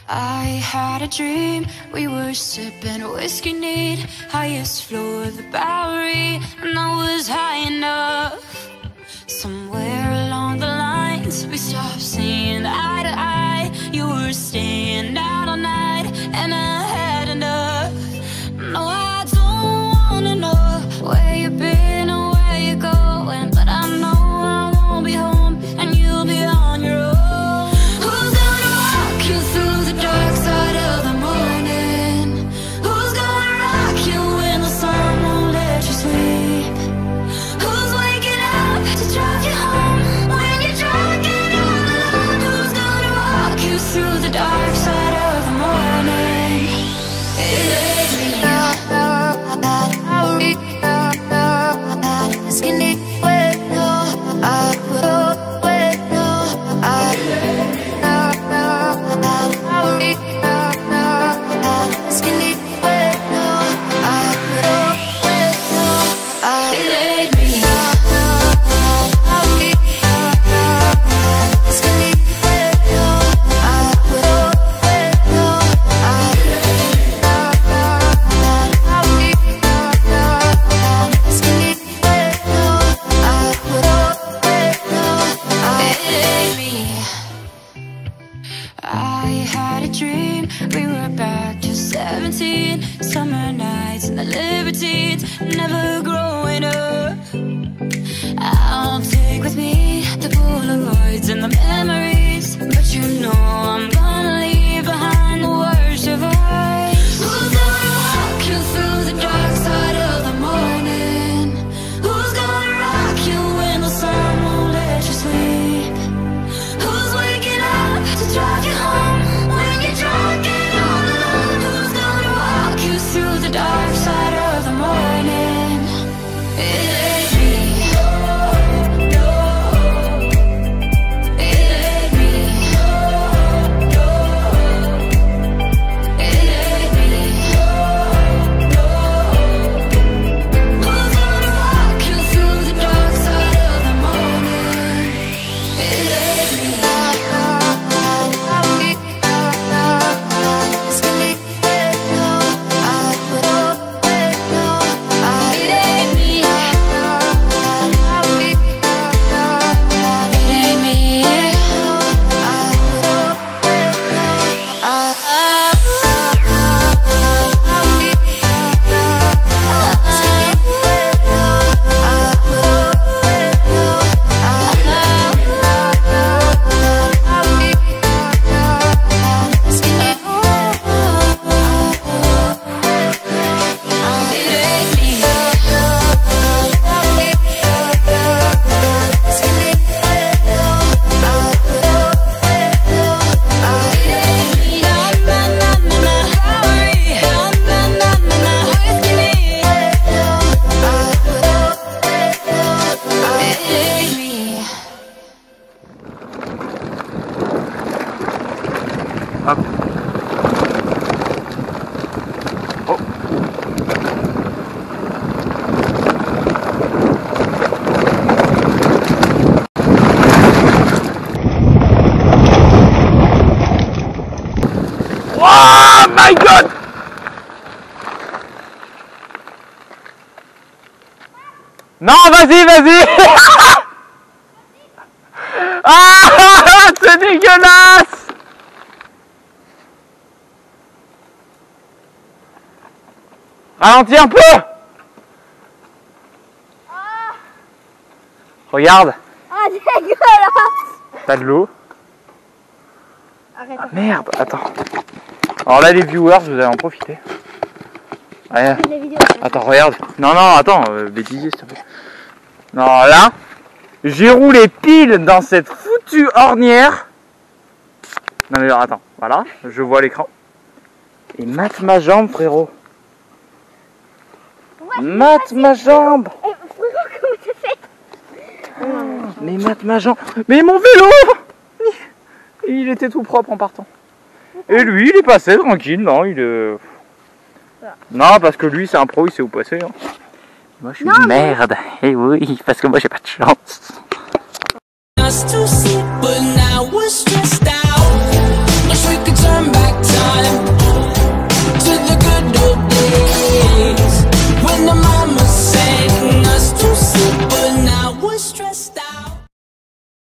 I had a dream, we were sipping whiskey neat, highest floor of the Bowery, and I was high enough. Somewhere along the lines, we stopped seeing eye to eye. You were staying out all night, and I had enough. No, I don't wanna know where you've been or where you're going, but I know I won't be home, and you'll be on your own. Who's gonna walk you through the dark side of the morning? Who's gonna rock you when the sun won't let you sleep? Who's waking up to drive you home when you're drunk and all alone? Who's gonna walk you through the dark side of the morning? It's me. I had a dream, we were back to 17, summer nights and the libertines, never growing up. I'll take with me the Polaroids and the memories, but you know I'm gonna leave behind the worst of us. Who's gonna walk you through the dark side of the morning? Who's gonna rock you when the sun won't let you sleep? Who's waking up to drive you home when you're drunk and all alone? Who's gonna walk you through the dark side of the morning? It ain't me. No, it ain't me. No, it ain't me. No, who's gonna walk you through the dark side of the morning? It ain't me. Hop. Oh. Oh my God! Non, vas-y, vas-y. Ah, c'est dégueulasse. Ralentis un peu. Regarde. Ah, dégueulasse. T'as de l'eau. Arrête. Ah, merde, attends. Alors là, les viewers, vous allez en profiter. Ouais. Attends, regarde. Non, non, attends, bêtisier, s'il te plaît. Non, là, j'ai roulé pile dans cette foutue ornière. Non, mais alors, attends, voilà, je vois l'écran. Et mate ma jambe, frérot. Mate ma jambe. Frérot, comment t'as fait? Mais mate ma jambe. Mais mon vélo, il était tout propre en partant. Et lui, il est passé tranquille. Non, il est... Non, parce que lui, c'est un pro, il sait où passer. Hein. Moi, je suis une merde. Et oui, parce que moi, j'ai pas de chance.